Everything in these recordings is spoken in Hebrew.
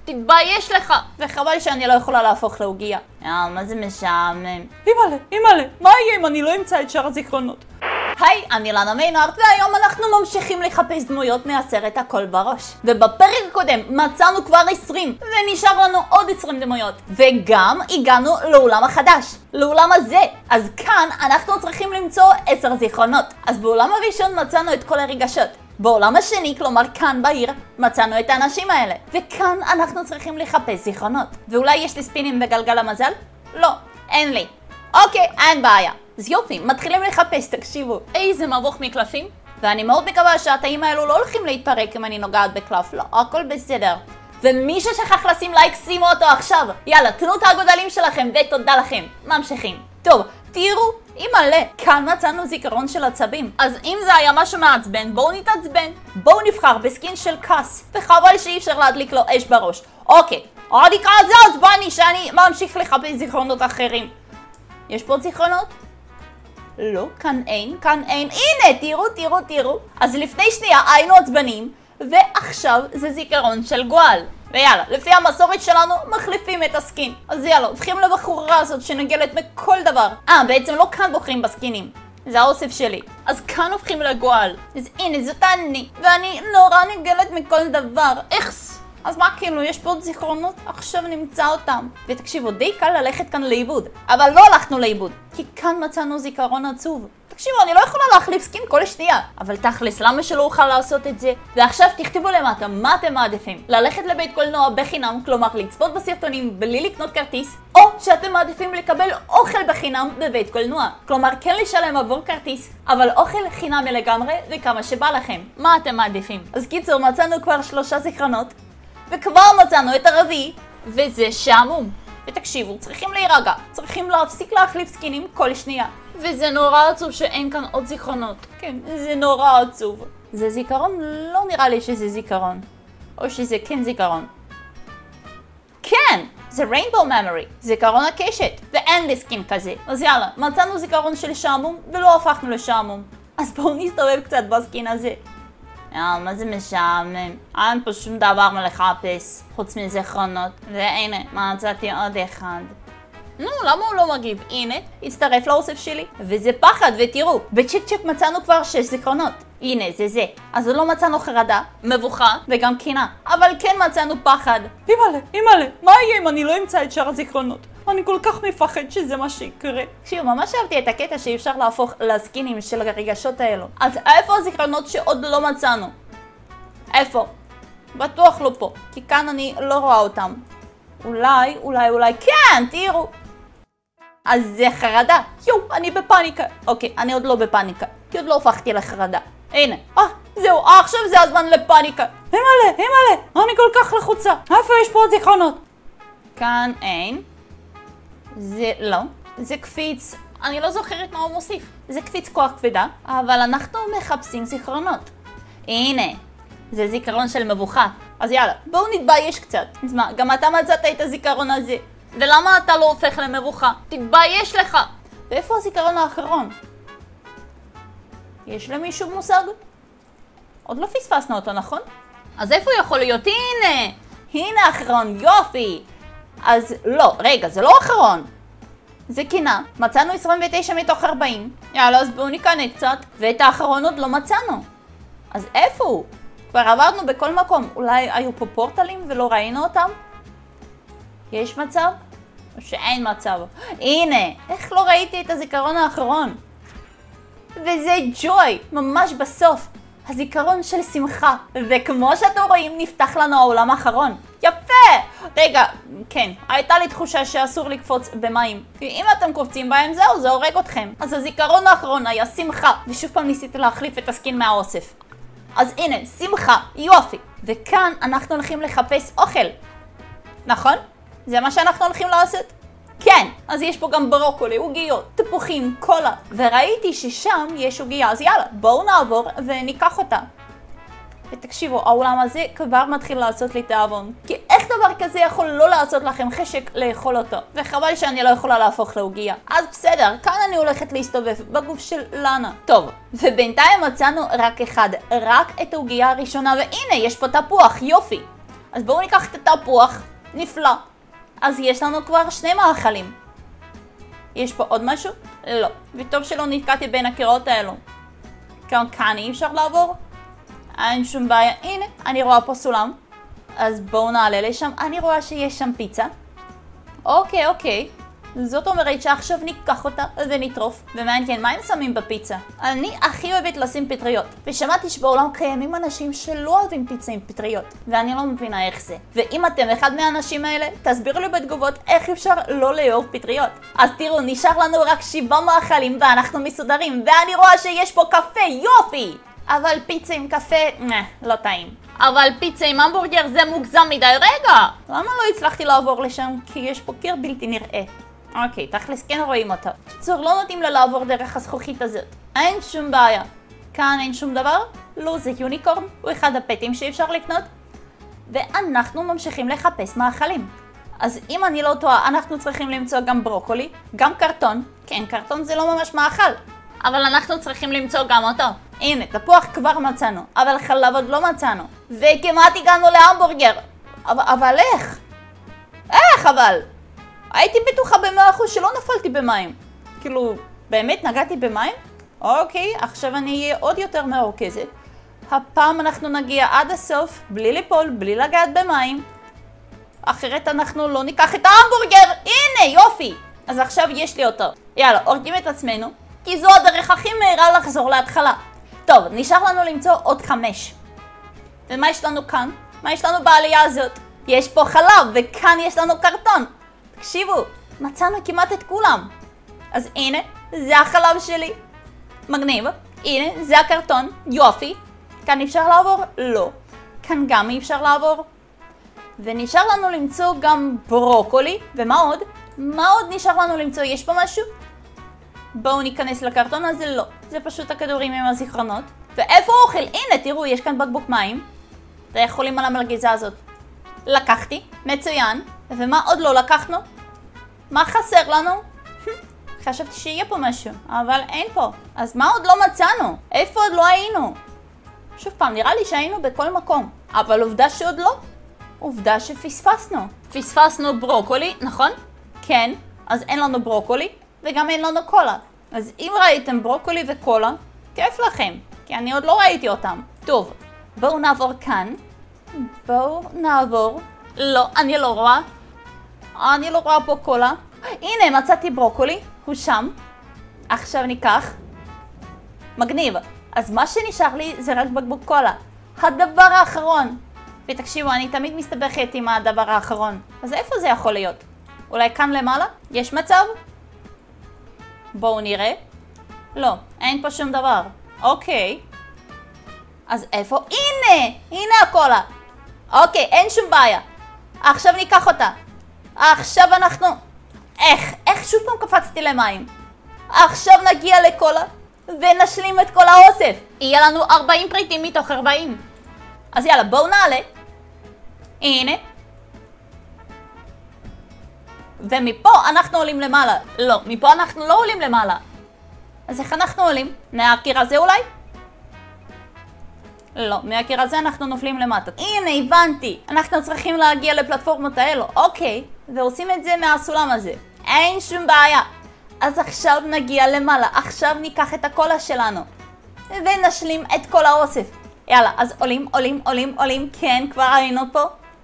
תתבייש לך! וחבל שאני לא יכולה להפוך לעוגיה. מה זה משעמם. אימא'לה, מה יהיה אם אני לא אמצא את שאר הזיכרונות? היי, אני לנה מיינארט, והיום אנחנו ממשיכים לחפש דמויות מהסרט הכל בראש. ובפרק הקודם מצאנו כבר 20, ונשאר לנו עוד 20 דמויות. וגם הגענו לאולם החדש, לאולם הזה. אז כאן אנחנו צריכים למצוא 10 זיכרונות. אז בעולם הראשון מצאנו את כל הרגשות. בעולם השני, כלומר כאן בעיר, מצאנו את האנשים האלה. וכאן אנחנו צריכים לחפש זיכרונות. ואולי יש לי ספינים בגלגל המזל? לא, אין לי. אוקיי, אין בעיה. אז יופי, מתחילים לחפש, תקשיבו. איזה מבוך מקלפים. ואני מאוד מקווה שהתאים האלו לא הולכים להתפרק אם אני נוגעת בקלף, לא, הכל בסדר. ומי ששכח לשים לייק, שימו אותו עכשיו. יאללה, תנו את הגודלים שלכם ותודה לכם. ממשיכים. טוב, תראו, אימא'לה, כאן מצאנו זיכרון של עצבים. אז אם זה היה משהו מעצבן, בואו נתעצבן. בואו נבחר בסקין של כעס. וחבל שאי אפשר להדליק לו אש בראש. אוקיי, עוד יקרא זה עצבני שאני ממשיך לחפש זיכרונות אחרים. יש פה זיכרונות? לא, כאן אין. הנה, תראו. אז לפני שנייה היינו עצבנים, ועכשיו זה זיכרון של גואל. ויאללה, לפי המסורת שלנו מחליפים את הסקין. אז יאללה, הופכים לבחורה הזאת שנגלת מכל דבר. בעצם לא כאן בוחרים בסקינים. זה האוסף שלי. אז כאן הופכים לגואל. אז הנה, זאת אני. ואני נורא נגלת מכל דבר. איכס. אז מה כאילו, יש פה עוד זיכרונות? עכשיו נמצא אותם. ותקשיבו, די קל ללכת כאן לאיבוד. אבל לא הלכנו לאיבוד, כי כאן מצאנו זיכרון עצוב. תקשיבו, אני לא יכולה להחליף סקין כל שנייה. אבל תכלס, למה שלא אוכל לעשות את זה? ועכשיו תכתבו למטה, מה אתם מעדיפים? ללכת לבית קולנוע בחינם, כלומר לצפות בסרטונים בלי לקנות כרטיס, או שאתם מעדיפים לקבל אוכל בחינם בבית קולנוע. כלומר, כן לשלם עבור כרטיס, אבל אוכל חינם לגמרי וכמה שבא לכם. מה אתם מעדיפים? אז קיצור, מצאנו כבר 3 זיכרונות. וכבר מצאנו את הרביעי, וזה שעמום. ותקשיבו, צריכים להירגע, צריכים להפסיק להחליף סקינים כל שנייה. וזה נורא עצוב שאין כאן עוד זיכרונות. כן, זה נורא עצוב. זה זיכרון? לא נראה לי שזה זיכרון. או שזה כן זיכרון. כן! זה Rainbow Memory, זיכרון הקשת, ואין לי סקין כזה. אז יאללה, מצאנו זיכרון של שעמום, ולא הפכנו לשעמום. אז בואו נסתובב קצת בסקין הזה. מה זה משעמם? אין פה שום דבר מלחפש, חוץ מזיכרונות. והנה, מצאתי עוד אחד. נו, למה הוא לא מגיב? הנה, הצטרף לאוסף שלי. וזה פחד, ותראו, בצ'יק צ'יק מצאנו כבר 6 זיכרונות. הנה, זה. אז לא מצאנו חרדה, מבוכה וגם קינה. אבל כן מצאנו פחד. אימא'לה, מה יהיה אם אני לא אמצא את שאר הזיכרונות? אני כל כך מפחד שזה מה שיקרה. תקשיבו, ממש אהבתי את הקטע שאי אפשר להפוך לסקינים של הרגשות האלו. אז איפה הזיכרונות שעוד לא מצאנו? איפה? בטוח לא פה, כי כאן אני לא רואה אותם. אולי, כן, תראו. אז זה חרדה. אני בפאניקה. אוקיי, אני עוד לא בפאניקה, כי עוד לא הופכתי לחרדה. הנה, זהו, עכשיו זה הזמן לפאניקה. אימא'לה, אני כל כך לחוצה. איפה יש פה עוד זיכרונות? כאן אין. זה לא. זה קפיץ, אני לא זוכרת מה הוא מוסיף. זה קפיץ כוח כבדה, אבל אנחנו מחפשים זיכרונות. הנה, זה זיכרון של מבוכה. אז יאללה, בואו נתבייש קצת. אז מה, גם אתה מצאת את הזיכרון הזה. ולמה אתה לא הופך למבוכה? תתבייש לך. ואיפה הזיכרון האחרון? יש למישהו מושג? עוד לא פספסנו אותו, נכון? אז איפה הוא יכול להיות? הנה האחרון, יופי. אז לא, רגע, זה לא האחרון. זה קינה, מצאנו 29 מתוך 40. יאללה, אז בואו נקנה קצת. ואת האחרון עוד לא מצאנו. אז איפה הוא? כבר עברנו בכל מקום. אולי היו פה פורטלים ולא ראינו אותם? יש מצב? או שאין מצב? הנה, איך לא ראיתי את הזיכרון האחרון? וזה ג'וי, ממש בסוף. הזיכרון של שמחה. וכמו שאתם רואים, נפתח לנו העולם האחרון. יפה! רגע, כן, הייתה לי תחושה שאסור לקפוץ במים. כי אם אתם קופצים בהם, זהו, זה הורג אתכם. אז הזיכרון האחרון היה שמחה. ושוב פעם ניסיתי להחליף את הסקין מהאוסף. אז הנה, שמחה, יופי. וכאן אנחנו הולכים לחפש אוכל. נכון? זה מה שאנחנו הולכים לעשות? כן, אז יש פה גם ברוקולי, עוגיות, תפוחים, קולה. וראיתי ששם יש עוגיה, אז יאללה, בואו נעבור וניקח אותה. ותקשיבו, העולם הזה כבר מתחיל לעשות לי תאבון. כי איך דבר כזה יכול לא לעשות לכם חשק לאכול אותו? וחבל שאני לא יכולה להפוך לעוגיה. אז בסדר, כאן אני הולכת להסתובב בגוף של לנה. טוב, ובינתיים מצאנו רק אחד, רק את העוגיה הראשונה, והנה, יש פה תפוח, יופי. אז בואו ניקח את התפוח. נפלא. אז יש לנו כבר 2 מאכלים. יש פה עוד משהו? לא. וטוב שלא נתקעתי בין הקירות האלו. כאן אי אפשר לעבור? אין שום בעיה. הנה, אני רואה פה סולם. אז בואו נעלה לשם. אני רואה שיש שם פיצה. אוקיי. זאת אומרת שעכשיו ניקח אותה ונטרוף. ומעניין, מה הם שמים בפיצה? אני הכי אוהבת לשים פטריות. ושמעתי שבעולם קיימים אנשים שלא אוהבים פיצה עם פטריות. ואני לא מבינה איך זה. ואם אתם אחד מהאנשים האלה, תסבירו לי בתגובות איך אפשר לא לאהוב פטריות. אז תראו, נשאר לנו רק 7 מאכלים ואנחנו מסודרים. ואני רואה שיש פה קפה, יופי! אבל פיצה עם קפה, לא טעים. אבל פיצה עם המבורגר זה מוגזם מדי. רגע! למה לא הצלחתי לעבור לשם? כי יש פה קיר בלתי נראה. אוקיי, תכלס כן רואים אותה. קיצור, לא נותנים לה לעבור דרך הזכוכית הזאת. אין שום בעיה. כאן אין שום דבר? לא, זה יוניקורן. הוא אחד הפטים שאפשר לקנות. ואנחנו ממשיכים לחפש מאכלים. אז אם אני לא טועה, אנחנו צריכים למצוא גם ברוקולי, גם קרטון. כן, קרטון זה לא ממש מאכל. אבל אנחנו צריכים למצוא גם אותו. הנה, תפוח כבר מצאנו, אבל חלב עוד לא מצאנו. וכמעט הגענו להמבורגר. אבל איך? איך אבל? הייתי בטוחה ב100% שלא נפלתי במים. כאילו, באמת נגעתי במים? אוקיי, עכשיו אני אהיה עוד יותר מרוכזת. הפעם אנחנו נגיע עד הסוף, בלי ליפול, בלי לגעת במים. אחרת אנחנו לא ניקח את ההמבורגר. הנה, יופי. אז עכשיו יש לי אותו. יאללה, הורגים את עצמנו, כי זו הדרך הכי מהירה לחזור להתחלה. טוב, נשאר לנו למצוא עוד 5. ומה יש לנו כאן? מה יש לנו בעלייה הזאת? יש פה חלב, וכאן יש לנו קרטון. תקשיבו, מצאנו כמעט את כולם. אז הנה, זה החלב שלי. מגניב. הנה, זה הקרטון. יופי. כאן אפשר לעבור? לא. כאן גם אי אפשר לעבור. ונשאר לנו למצוא גם ברוקולי. ומה עוד? מה עוד נשאר לנו למצוא? יש פה משהו? בואו ניכנס לקרטון הזה. לא. זה פשוט הכדורים עם הזיכרונות. ואיפה אוכל? הנה, תראו, יש כאן בקבוק מים. אתם יכולים על המלגזה הזאת. לקחתי. מצוין. ומה עוד לא לקחנו? מה חסר לנו? חשבתי שיהיה פה משהו, אבל אין פה. אז מה עוד לא מצאנו? איפה עוד לא היינו? שוב פעם, נראה לי שהיינו בכל מקום. אבל עובדה שעוד לא. עובדה שפספסנו. פספסנו ברוקולי, נכון? כן. אז אין לנו ברוקולי, וגם אין לנו קולה. אז אם ראיתם ברוקולי וקולה, כיף לכם. כי אני עוד לא ראיתי אותם. טוב, בואו נעבור כאן. בואו נעבור. לא, אני לא רואה. אני לא רואה פה קולה. הנה, מצאתי ברוקולי. הוא שם. עכשיו ניקח. מגניב. אז מה שנשאר לי זה רק בקבוק קולה. הדבר האחרון. ותקשיבו, אני תמיד מסתבכת עם הדבר האחרון. אז איפה זה יכול להיות? אולי כאן למעלה? יש מצב? בואו נראה. לא, אין פה שום דבר. אוקיי. אז איפה? הנה! הנה הקולה. אוקיי, אין שום בעיה. עכשיו ניקח אותה. עכשיו אנחנו... איך שוב פעם קפצתי למים? עכשיו נגיע לקולה ונשלים את כל האוסף. יהיה לנו 40 פריטים מתוך 40. אז יאללה, בואו נעלה. הנה. ומפה אנחנו עולים למעלה. לא, מפה אנחנו לא עולים למעלה. אז איך אנחנו עולים? מהקיר הזה אולי? לא, מהקיר הזה אנחנו נופלים למטה. הנה, הבנתי. אנחנו צריכים להגיע לפלטפורמות האלו. אוקיי, ועושים את זה מהסולם הזה. אין שום בעיה. אז עכשיו נגיע למעלה. עכשיו ניקח את הקולה שלנו. ונשלים את כל האוסף. יאללה, אז עולים. כן, כבר היינו פה.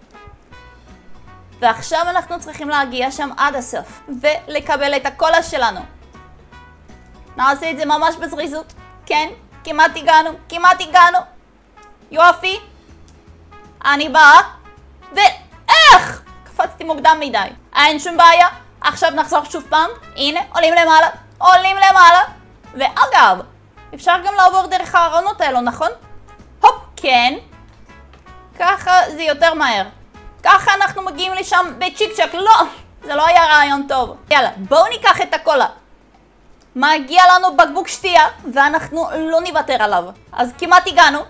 ועכשיו אנחנו צריכים להגיע שם עד הסוף. ולקבל את הקולה שלנו. נעשה את זה ממש בזריזות. כן, כמעט הגענו. יופי. אני באה. ואיך? קפצתי מוקדם מדי. אין שום בעיה. עכשיו נחזור שוב פעם. הנה, עולים למעלה. ואגב, אפשר גם לעבור דרך הארונות האלו, נכון? הופ, כן. ככה זה יותר מהר. ככה אנחנו מגיעים לשם בצ'יק צ'ק. לא, זה לא היה רעיון טוב. יאללה, בואו ניקח את הקולה. מגיע לנו בקבוק שתייה, ואנחנו לא נוותר עליו. אז כמעט הגענו.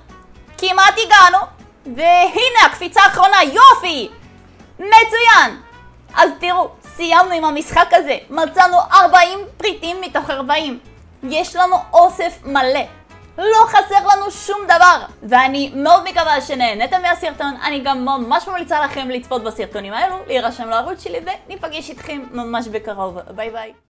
והנה הקפיצה האחרונה, יופי! מצוין! אז תראו, סיימנו עם המשחק הזה. מצאנו 40 פריטים מתוך 40. יש לנו אוסף מלא. לא חסר לנו שום דבר. ואני מאוד מקווה שנהנתם מהסרטון. אני גם ממש ממליצה לכם לצפות בסרטונים האלו, להירשם לערוץ שלי, וניפגש איתכם ממש בקרוב. ביי ביי.